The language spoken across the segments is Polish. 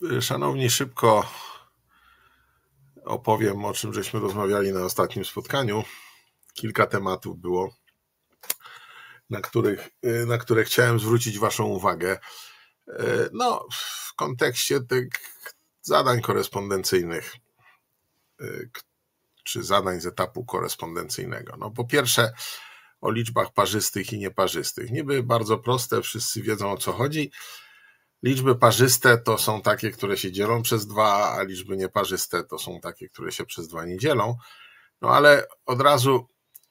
Szanowni, szybko opowiem, o czym żeśmy rozmawiali na ostatnim spotkaniu. Kilka tematów było, na które chciałem zwrócić Waszą uwagę. No, w kontekście tych zadań korespondencyjnych, czy zadań z etapu korespondencyjnego. No, po pierwsze, o liczbach parzystych i nieparzystych. Niby bardzo proste, wszyscy wiedzą, o co chodzi. Liczby parzyste to są takie, które się dzielą przez 2, a liczby nieparzyste to są takie, które się przez 2 nie dzielą. No ale od razu,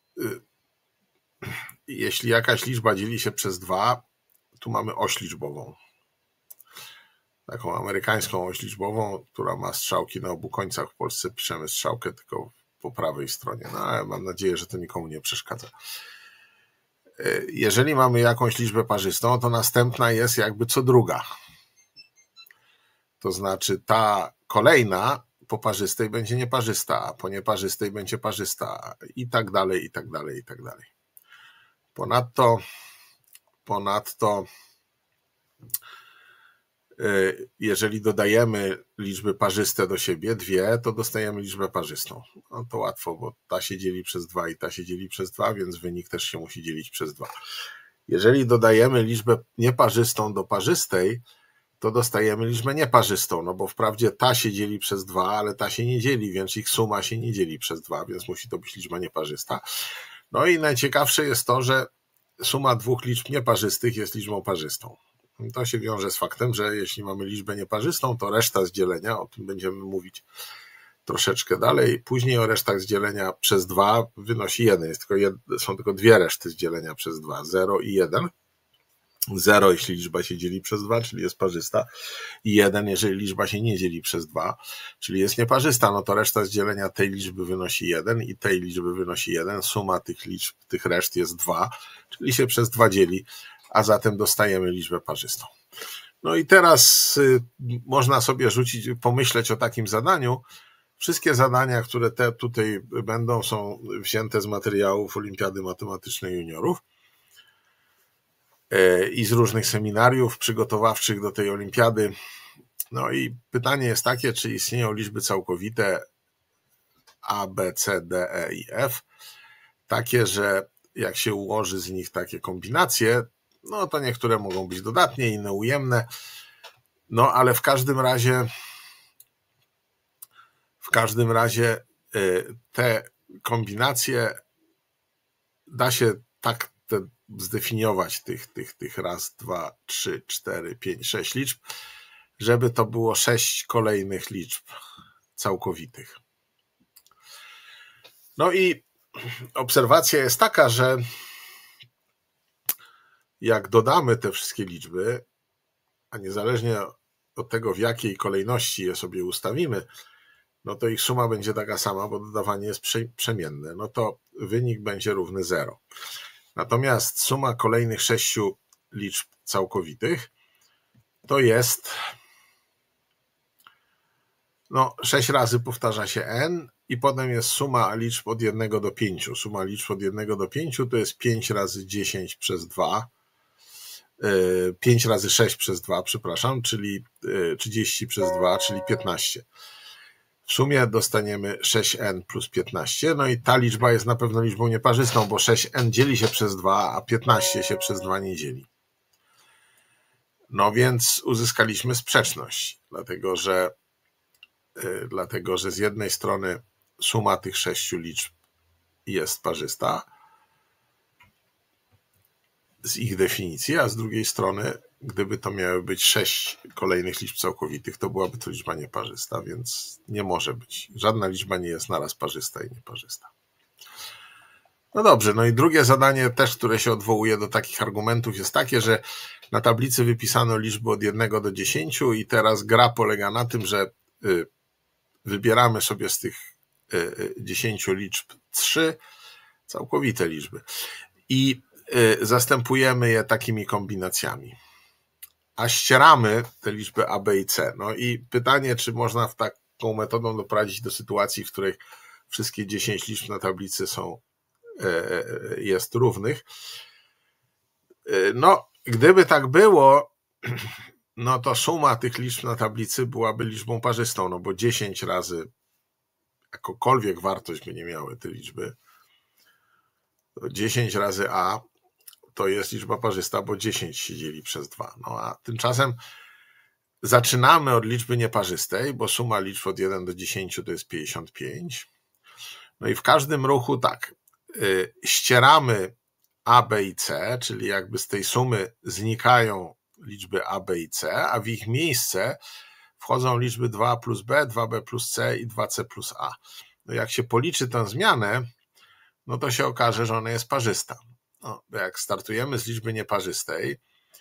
jeśli jakaś liczba dzieli się przez 2, tu mamy oś liczbową. Taką amerykańską oś liczbową, która ma strzałki na obu końcach. W Polsce piszemy strzałkę tylko po prawej stronie, no ale mam nadzieję, że to nikomu nie przeszkadza. Jeżeli mamy jakąś liczbę parzystą, to następna jest jakby co druga. To znaczy ta kolejna po parzystej będzie nieparzysta, a po nieparzystej będzie parzysta i tak dalej, i tak dalej, i tak dalej. Ponadto jeżeli dodajemy liczby parzyste do siebie, 2, to dostajemy liczbę parzystą. No to łatwo, bo ta się dzieli przez 2 i ta się dzieli przez 2, więc wynik też się musi dzielić przez 2. Jeżeli dodajemy liczbę nieparzystą do parzystej, to dostajemy liczbę nieparzystą, no bo wprawdzie ta się dzieli przez 2, ale ta się nie dzieli, więc ich suma się nie dzieli przez 2, więc musi to być liczba nieparzysta. No i najciekawsze jest to, że suma 2 liczb nieparzystych jest liczbą parzystą. To się wiąże z faktem, że jeśli mamy liczbę nieparzystą, to reszta z dzielenia, o tym będziemy mówić troszeczkę dalej, później o resztach z dzielenia przez 2 wynosi 1. Są tylko 2 reszty z dzielenia przez 2, 0 i 1. 0, jeśli liczba się dzieli przez 2, czyli jest parzysta, i 1, jeżeli liczba się nie dzieli przez 2, czyli jest nieparzysta, no to reszta z dzielenia tej liczby wynosi 1 i tej liczby wynosi 1. Suma tych liczb, tych reszt jest 2, czyli się przez 2 dzieli, a zatem dostajemy liczbę parzystą. No i teraz można sobie pomyśleć o takim zadaniu. Wszystkie zadania, które tutaj będą, są wzięte z materiałów Olimpiady Matematycznej Juniorów i z różnych seminariów przygotowawczych do tej olimpiady. No i pytanie jest takie, czy istnieją liczby całkowite A, B, C, D, E i F, takie, że jak się ułoży z nich takie kombinacje, no to niektóre mogą być dodatnie, inne ujemne, no ale w każdym razie te kombinacje da się tak zdefiniować tych raz, 2, 3, 4, 5, 6 liczb, żeby to było 6 kolejnych liczb całkowitych. No i obserwacja jest taka, że jak dodamy te wszystkie liczby, a niezależnie od tego, w jakiej kolejności je sobie ustawimy, no to ich suma będzie taka sama, bo dodawanie jest przemienne, no to wynik będzie równy 0. Natomiast suma kolejnych 6 liczb całkowitych to jest, no 6 razy powtarza się n i potem jest suma liczb od 1 do 5. Suma liczb od 1 do 5 to jest 5 razy 10 przez 2, 5 razy 6 przez 2, przepraszam, czyli 30 przez 2, czyli 15. W sumie dostaniemy 6n plus 15, no i ta liczba jest na pewno liczbą nieparzystą, bo 6n dzieli się przez 2, a 15 się przez 2 nie dzieli. No więc uzyskaliśmy sprzeczność, dlatego że z jednej strony suma tych 6 liczb jest parzysta z ich definicji, a z drugiej strony, gdyby to miały być 6 kolejnych liczb całkowitych, to byłaby to liczba nieparzysta, więc nie może być. Żadna liczba nie jest naraz parzysta i nieparzysta. No dobrze, no i drugie zadanie też, które się odwołuje do takich argumentów, jest takie, że na tablicy wypisano liczby od 1 do 10 i teraz gra polega na tym, że wybieramy sobie z tych 10 liczb 3 całkowite liczby i zastępujemy je takimi kombinacjami, a ścieramy te liczby A, B i C. No i pytanie, czy można taką metodą doprowadzić do sytuacji, w której wszystkie 10 liczb na tablicy jest równych. No, gdyby tak było, no to suma tych liczb na tablicy byłaby liczbą parzystą, no bo 10 razy, jakąkolwiek wartość by nie miały te liczby, to 10 razy a to jest liczba parzysta, bo 10 się dzieli przez 2. No a tymczasem zaczynamy od liczby nieparzystej, bo suma liczb od 1 do 10 to jest 55. No i w każdym ruchu tak, ścieramy a, b i c, czyli jakby z tej sumy znikają liczby a, b i c, a w ich miejsce wchodzą liczby 2a plus b, 2b plus c i 2c plus a. No jak się policzy tę zmianę, no to się okaże, że ona jest parzysta. No, jak startujemy z liczby nieparzystej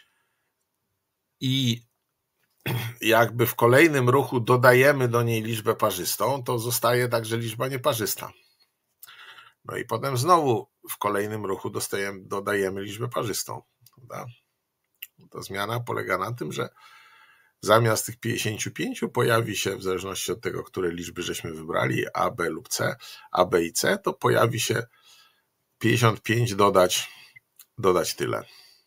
i jakby w kolejnym ruchu dodajemy do niej liczbę parzystą, to zostaje także liczba nieparzysta. No i potem znowu w kolejnym ruchu dodajemy liczbę parzystą. Prawda? Ta zmiana polega na tym, że zamiast tych 55 pojawi się, w zależności od tego, które liczby żeśmy wybrali, a, b lub c, a, b i c, to pojawi się 55 dodać tyle.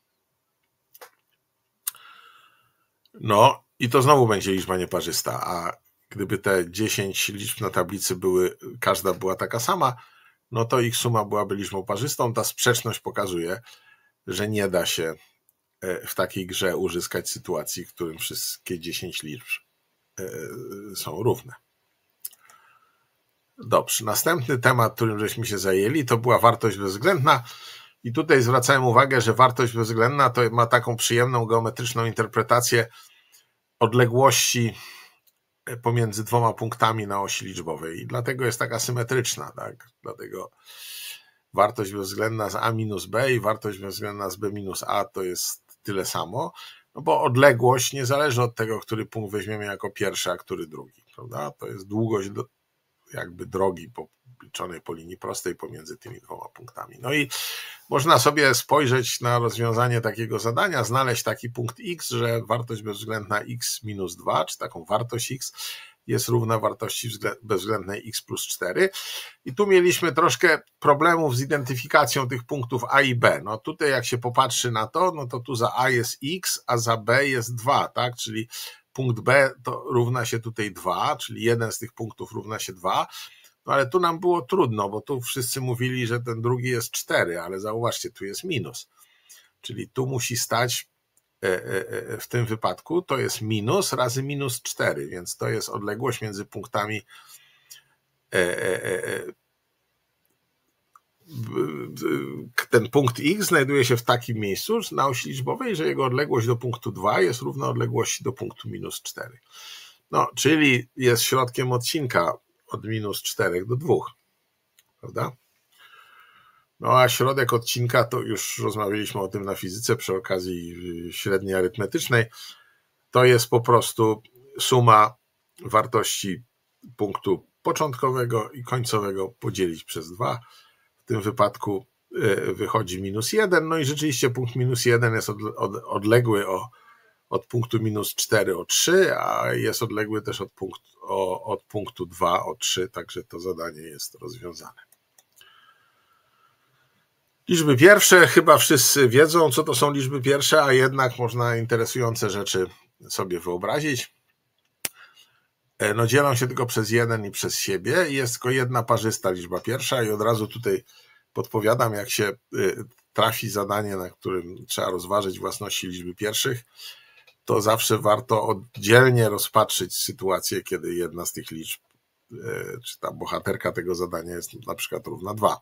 No i to znowu będzie liczba nieparzysta, a gdyby te 10 liczb na tablicy każda była taka sama, no to ich suma byłaby liczbą parzystą. Ta sprzeczność pokazuje, że nie da się w takiej grze uzyskać sytuacji, w którym wszystkie 10 liczb są równe. Dobrze, następny temat, którym żeśmy się zajęli, to była wartość bezwzględna i tutaj zwracałem uwagę, że wartość bezwzględna to ma taką przyjemną geometryczną interpretację odległości pomiędzy dwoma punktami na osi liczbowej i dlatego jest taka symetryczna, tak? Dlatego wartość bezwzględna z a minus b i wartość bezwzględna z b minus a to jest tyle samo, no bo odległość nie zależy od tego, który punkt weźmiemy jako pierwszy, a który drugi, prawda? To jest długość jakby drogi liczonej po linii prostej pomiędzy tymi dwoma punktami. No i można sobie spojrzeć na rozwiązanie takiego zadania, znaleźć taki punkt x, że wartość bezwzględna x minus 2, czy taką wartość x jest równa wartości bezwzględnej x plus 4. I tu mieliśmy troszkę problemów z identyfikacją tych punktów a i b. No tutaj jak się popatrzy na to, no to tu za a jest x, a za b jest 2, tak? Czyli punkt b to równa się tutaj 2, czyli jeden z tych punktów równa się 2. No ale tu nam było trudno, bo tu wszyscy mówili, że ten drugi jest 4, ale zauważcie, tu jest minus. Czyli tu musi stać w tym wypadku, to jest minus razy minus 4, więc to jest odległość między punktami ten punkt x znajduje się w takim miejscu na osi liczbowej, że jego odległość do punktu 2 jest równa odległości do punktu minus 4. No, czyli jest środkiem odcinka od minus 4 do 2, prawda? No a środek odcinka, to już rozmawialiśmy o tym na fizyce przy okazji średniej arytmetycznej, to jest po prostu suma wartości punktu początkowego i końcowego podzielić przez 2. W tym wypadku wychodzi minus 1, no i rzeczywiście punkt minus 1 jest odległy od punktu minus 4 o 3, a jest odległy też od punktu 2 o 3, także to zadanie jest rozwiązane. Liczby pierwsze, chyba wszyscy wiedzą, co to są liczby pierwsze, a jednak można interesujące rzeczy sobie wyobrazić. No dzielą się tylko przez 1 i przez siebie i jest tylko jedna parzysta liczba pierwsza i od razu tutaj podpowiadam, jak się trafi zadanie, na którym trzeba rozważyć własności liczby pierwszych, to zawsze warto oddzielnie rozpatrzyć sytuację, kiedy jedna z tych liczb, czy ta bohaterka tego zadania jest na przykład równa 2.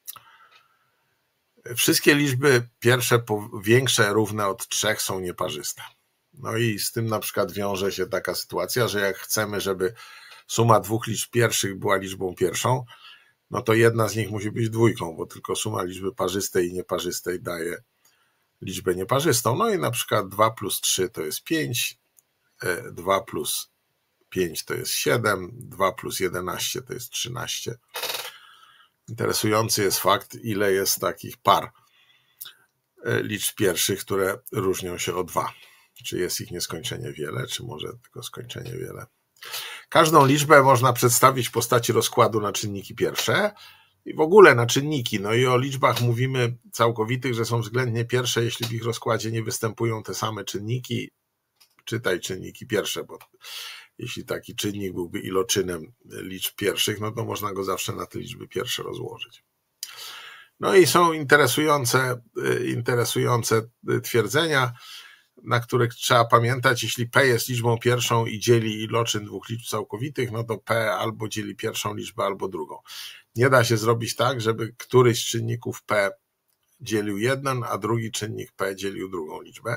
Wszystkie liczby pierwsze większe równe od 3 są nieparzyste. No i z tym na przykład wiąże się taka sytuacja, że jak chcemy, żeby suma dwóch liczb pierwszych była liczbą pierwszą, no to jedna z nich musi być dwójką, bo tylko suma liczby parzystej i nieparzystej daje liczbę nieparzystą. No i na przykład 2 plus 3 to jest 5, 2 plus 5 to jest 7, 2 plus 11 to jest 13. Interesujący jest fakt, ile jest takich par liczb pierwszych, które różnią się o 2. Czy jest ich nieskończenie wiele, czy może tylko skończenie wiele. Każdą liczbę można przedstawić w postaci rozkładu na czynniki pierwsze i w ogóle na czynniki. No i o liczbach mówimy całkowitych, że są względnie pierwsze, jeśli w ich rozkładzie nie występują te same czynniki, czytaj czynniki pierwsze, bo jeśli taki czynnik byłby iloczynem liczb pierwszych, no to można go zawsze na te liczby pierwsze rozłożyć. No i są interesujące twierdzenia, na których trzeba pamiętać. Jeśli P jest liczbą pierwszą i dzieli iloczyn dwóch liczb całkowitych, no to P albo dzieli pierwszą liczbę, albo drugą. Nie da się zrobić tak, żeby któryś z czynników P dzielił jeden, a drugi czynnik P dzielił drugą liczbę.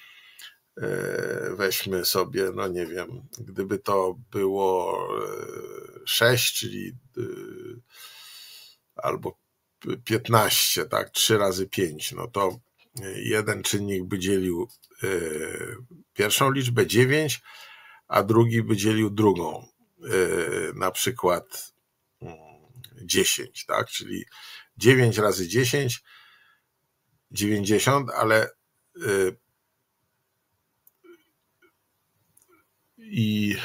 Weźmy sobie, no nie wiem, gdyby to było 6, czyli albo 15, tak, 3 razy 5, no to jeden czynnik by dzielił pierwszą liczbę 9, a drugi by dzielił drugą, na przykład 10, tak, czyli 9 razy 10, 90, ale i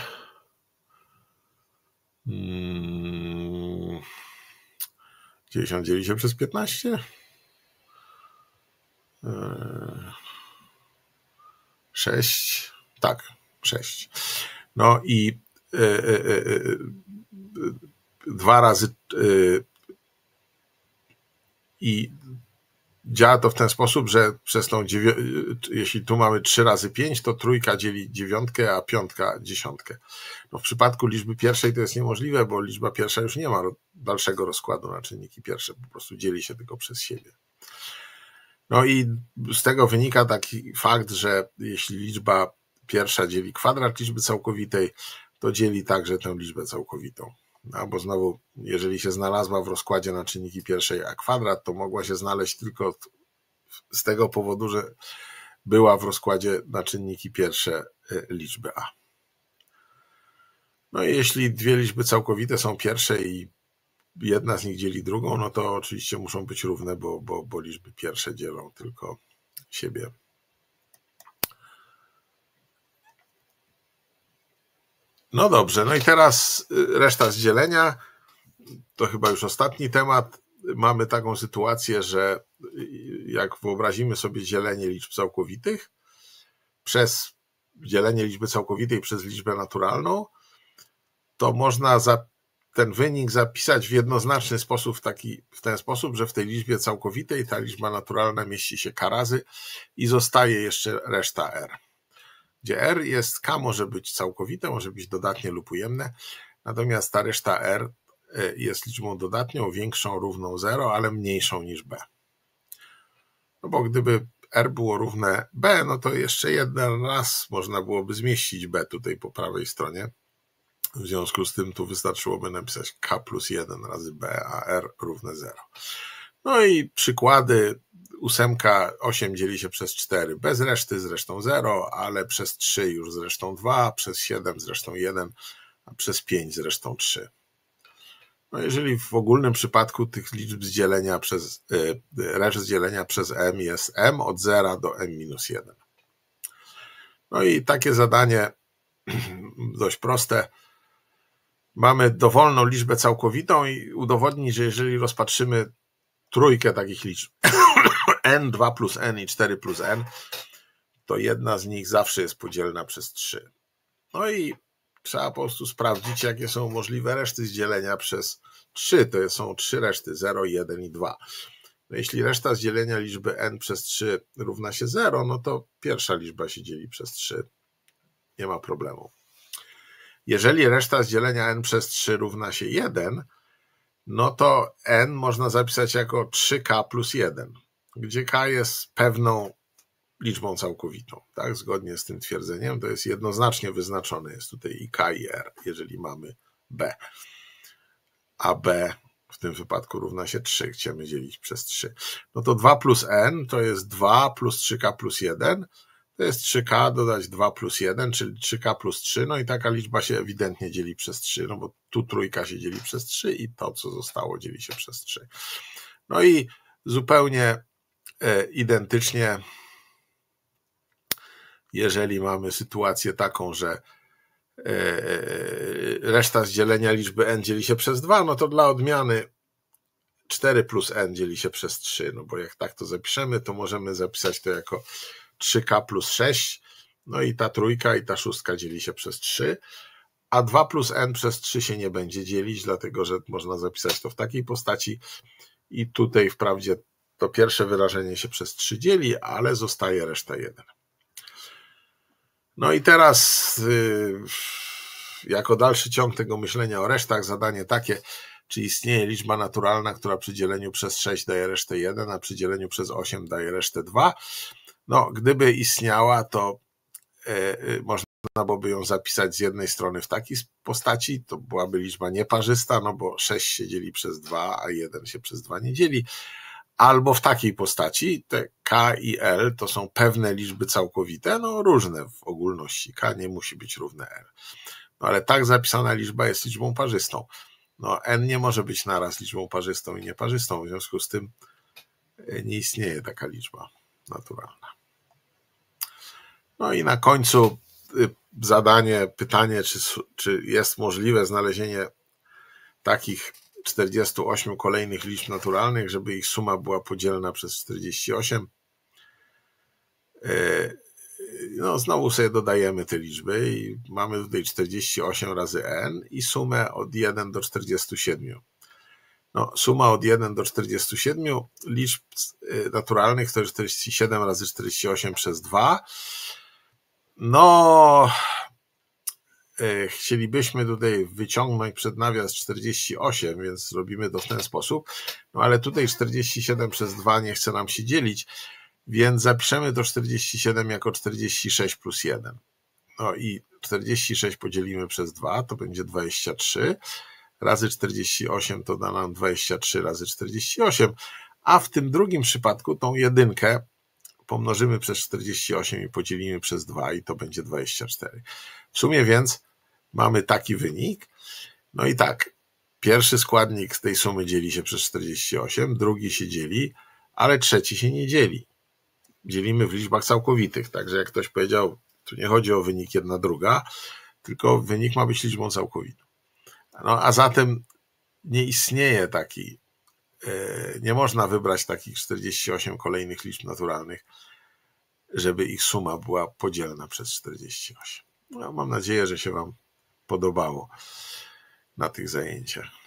10 dzieli się przez 15? 6, tak, 6. No i 2 razy i działa to w ten sposób, że przez tą jeśli tu mamy 3 razy 5, to trójka dzieli 9, a piątka 10. No w przypadku liczby pierwszej to jest niemożliwe, bo liczba pierwsza już nie ma dalszego rozkładu na czynniki pierwsze, po prostu dzieli się tylko przez siebie. No i z tego wynika taki fakt, że jeśli liczba pierwsza dzieli kwadrat liczby całkowitej, to dzieli także tę liczbę całkowitą. No bo znowu, jeżeli się znalazła w rozkładzie na czynniki pierwszej a kwadrat, to mogła się znaleźć tylko z tego powodu, że była w rozkładzie na czynniki pierwsze liczby a. No i jeśli dwie liczby całkowite są pierwsze i jedna z nich dzieli drugą, no to oczywiście muszą być równe, bo liczby pierwsze dzielą tylko siebie. No dobrze, no i teraz reszta z dzielenia. To chyba już ostatni temat. Mamy taką sytuację, że jak wyobrazimy sobie dzielenie liczb całkowitych przez dzielenie liczby całkowitej przez liczbę naturalną, to można ten wynik zapisać w jednoznaczny sposób, w ten sposób, że w tej liczbie całkowitej ta liczba naturalna mieści się k razy i zostaje jeszcze reszta r. Gdzie r jest, k może być całkowite, może być dodatnie lub ujemne, natomiast ta reszta r jest liczbą dodatnią, większą, równą 0, ale mniejszą niż b. No bo gdyby r było równe b, no to jeszcze jeden raz można byłoby zmieścić b tutaj po prawej stronie. W związku z tym tu wystarczyłoby napisać k plus 1 razy b, a r równe 0. No i przykłady. 8 dzieli się przez 4 bez reszty, z resztą 0, ale przez 3 już z resztą 2, przez 7 z resztą 1, a przez 5 z resztą 3. No jeżeli w ogólnym przypadku tych liczb z dzielenia reszt z dzielenia przez m jest m od 0 do m minus 1. No i takie zadanie dość proste. Mamy dowolną liczbę całkowitą i udowodnić, że jeżeli rozpatrzymy trójkę takich liczb n, 2 plus n i 4 plus n, to jedna z nich zawsze jest podzielna przez 3. No i trzeba po prostu sprawdzić, jakie są możliwe reszty z dzielenia przez 3. To są 3 reszty, 0, 1 i 2. No jeśli reszta z dzielenia liczby n przez 3 równa się 0, no to pierwsza liczba się dzieli przez 3. Nie ma problemu. Jeżeli reszta z dzielenia n przez 3 równa się 1, no to n można zapisać jako 3k plus 1, gdzie k jest pewną liczbą całkowitą. Tak? Zgodnie z tym twierdzeniem to jest jednoznacznie wyznaczone. Jest tutaj i k i r, jeżeli mamy b. A b w tym wypadku równa się 3. Chcemy dzielić przez 3. No to 2 plus n to jest 2 plus 3k plus 1. To jest 3k dodać 2 plus 1, czyli 3k plus 3. No i taka liczba się ewidentnie dzieli przez 3, no bo tu trójka się dzieli przez 3 i to, co zostało, dzieli się przez 3. No i zupełnie identycznie, jeżeli mamy sytuację taką, że reszta z dzielenia liczby n dzieli się przez 2, no to dla odmiany 4 plus n dzieli się przez 3, no bo jak tak to zapiszemy, to możemy zapisać to jako 3k plus 6, No i ta trójka i ta szóstka dzieli się przez 3, a 2 plus n przez 3 się nie będzie dzielić, dlatego że można zapisać to w takiej postaci i tutaj wprawdzie to pierwsze wyrażenie się przez 3 dzieli, ale zostaje reszta 1. No i teraz jako dalszy ciąg tego myślenia o resztach zadanie takie, czy istnieje liczba naturalna, która przy dzieleniu przez 6 daje resztę 1, a przy dzieleniu przez 8 daje resztę 2. No, gdyby istniała, to można byłoby ją zapisać z jednej strony w takiej postaci, to byłaby liczba nieparzysta, no bo 6 się dzieli przez 2, a 1 się przez 2 nie dzieli. Albo w takiej postaci, te k i l to są pewne liczby całkowite, no różne w ogólności, k nie musi być równe l. No ale tak zapisana liczba jest liczbą parzystą. No n nie może być naraz liczbą parzystą i nieparzystą, w związku z tym nie istnieje taka liczba naturalna. No i na końcu zadanie, pytanie, czy jest możliwe znalezienie takich 48 kolejnych liczb naturalnych, żeby ich suma była podzielna przez 48. No znowu sobie dodajemy te liczby i mamy tutaj 48 razy n i sumę od 1 do 47. No, suma od 1 do 47 liczb naturalnych to jest 47 razy 48 przez 2. No, chcielibyśmy tutaj wyciągnąć przed nawias 48, więc robimy to w ten sposób. No ale tutaj 47 przez 2 nie chce nam się dzielić, więc zapiszemy to 47 jako 46 plus 1. No i 46 podzielimy przez 2, to będzie 23. Razy 48 to da nam 23 razy 48, a w tym drugim przypadku tą jedynkę pomnożymy przez 48 i podzielimy przez 2 i to będzie 24. W sumie więc mamy taki wynik. No i tak, pierwszy składnik z tej sumy dzieli się przez 48, drugi się dzieli, ale trzeci się nie dzieli. Dzielimy w liczbach całkowitych, także jak ktoś powiedział, tu nie chodzi o wynik 1/2, tylko wynik ma być liczbą całkowitą. No a zatem nie istnieje taki, nie można wybrać takich 48 kolejnych liczb naturalnych, żeby ich suma była podzielna przez 48. No, mam nadzieję, że się Wam podobało na tych zajęciach.